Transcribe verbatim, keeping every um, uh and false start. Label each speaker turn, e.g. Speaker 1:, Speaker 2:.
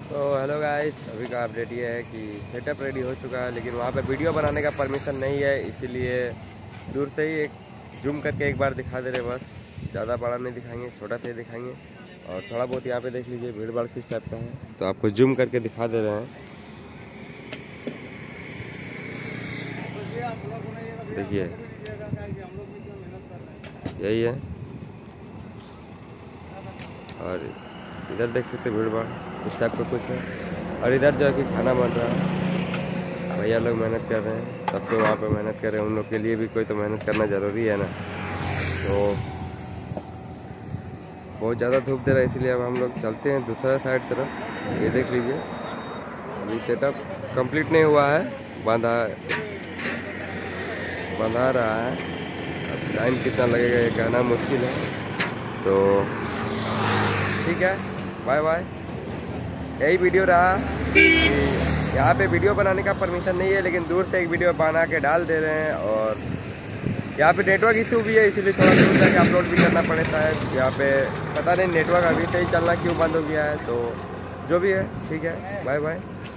Speaker 1: तो hello guys, अभी का अपडेट ये है कि सेटअप रेडी हो चुका है, लेकिन वहाँ पे वीडियो बनाने का परमिशन नहीं है, इसीलिए दूर से ही एक जूम करके एक बार दिखा दे रहे, बस ज़्यादा बड़ा नहीं दिखाएंगे, छोटा सा ही दिखाएंगे। और थोड़ा बहुत यहाँ पे देख लीजिए भीड़ भाड़ किस टाइप का है, तो आपको जूम करके दिखा दे रहे हैं। देखिए यही है, और इधर देख सकते भीड़ भाड़ इस टाइप का कुछ है। और इधर जो है कि खाना बन रहा है, भैया लोग मेहनत कर रहे हैं, सब तो वहाँ पे मेहनत कर रहे हैं, उन लोग के लिए भी कोई तो मेहनत करना ज़रूरी है ना। तो बहुत ज़्यादा धूप दे रहा है, इसलिए अब हम लोग चलते हैं दूसरा साइड तरफ। ये देख लीजिए, अभी सेटअप कंप्लीट नहीं हुआ है, बांधा बंधा रहा है। अब टाइम कितना लगेगा ये कहना मुश्किल है, तो ठीक है, बाय बाय। यही वीडियो रहा कि यहाँ पे वीडियो बनाने का परमिशन नहीं है, लेकिन दूर से एक वीडियो बना के डाल दे रहे हैं। और यहाँ पे नेटवर्क इशू भी है, इसीलिए थोड़ा दूर जाके अपलोड भी करना पड़ता है। यहाँ पे पता नहीं नेटवर्क अभी से ही चलना क्यों बंद हो गया है, तो जो भी है ठीक है, बाय बाय।